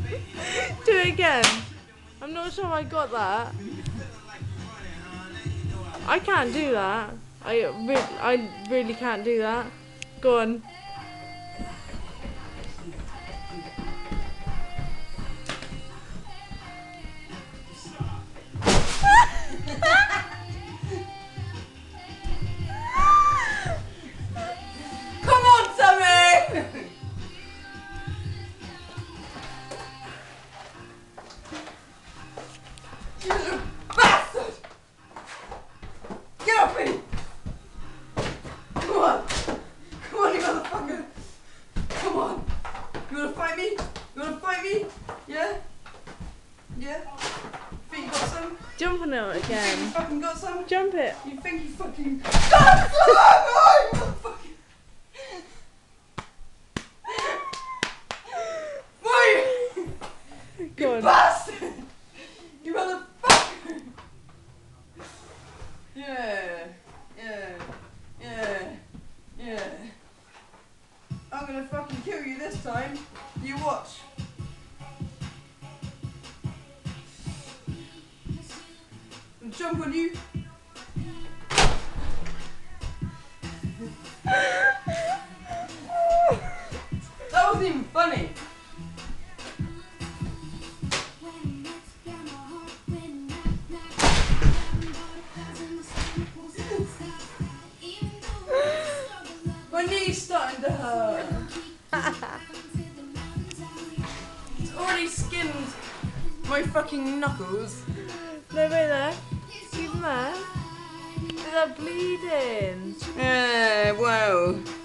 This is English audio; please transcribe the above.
Do it again. I'm not sure I got that. I can't do that. I really can't do that. Go on. Come on, Sammy! You little bastard! Get off me! Come on! Come on, you motherfucker! Come on! You wanna fight me? You wanna fight me? Yeah? Yeah? Think you got some? Jump on it You think again. you fucking got some? Jump it. You think you fucking got some? Oh, you motherfucker! Why? Go You on. bastard! You motherfucker! Yeah, yeah, yeah, yeah. I'm gonna fucking kill you this time. You watch. And jump on you. That wasn't even funny. My knee's starting to hurt. It's already skinned my fucking knuckles. No, wait there. Even there. Is that bleeding? Yeah, wow.